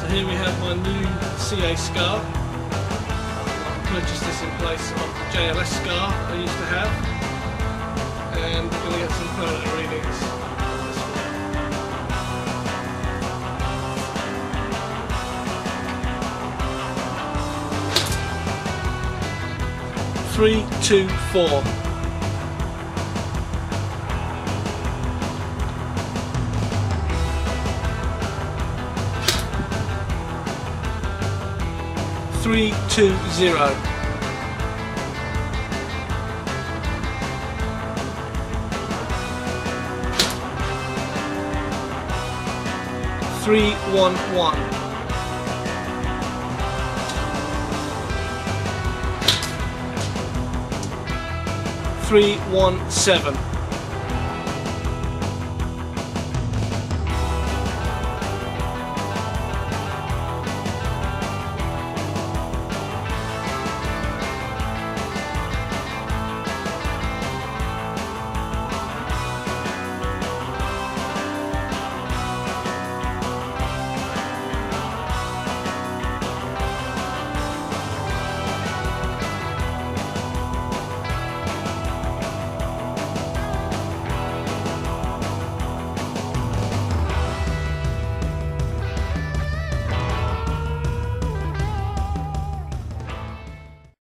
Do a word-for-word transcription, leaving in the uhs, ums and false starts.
here we have my new C A scar. I purchased this in place of the J L S scar I used to have, and we're going to get some permanent readings on this one. Three, two, four. Three, two, zero. Three, one, one. Three, one, seven.